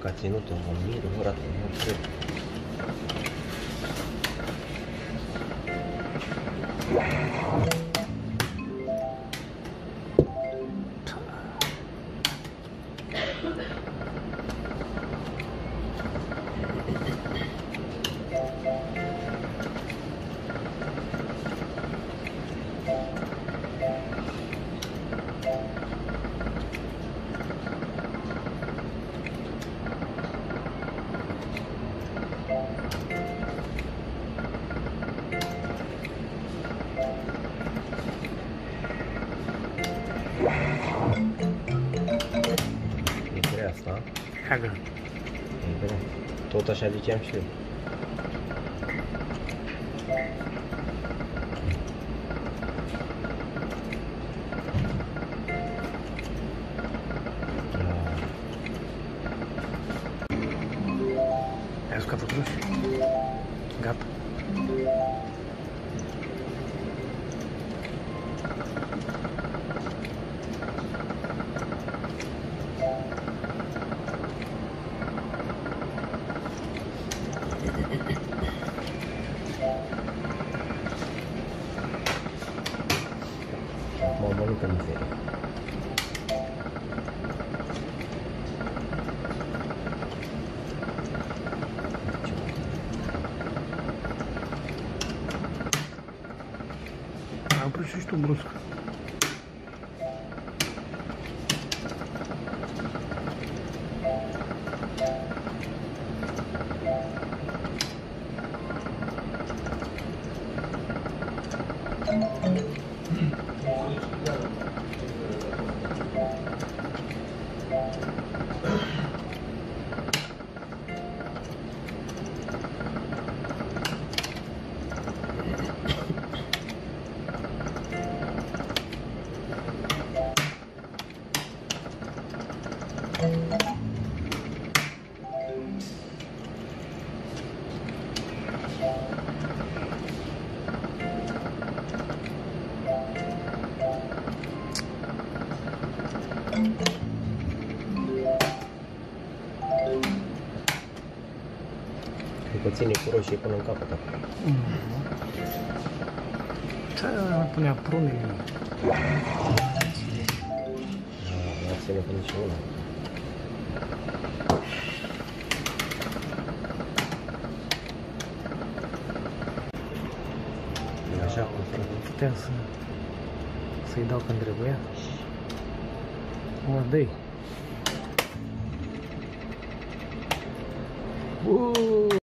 că a ținut o miră, o rată, nu cred. E grea asta? Hai grea. E grea. Tot așa ziceam și eu. Ai uscat totuși? Gata. Acum mănâncă mizerie. Ai oprit și tu brusc. Cred că ține cu roșie până în capăt acum. Ce mai punea prunele? Nu ține cu niciuna. E așa cum Puteam să-i dau când trebuia. Mă, dă-i.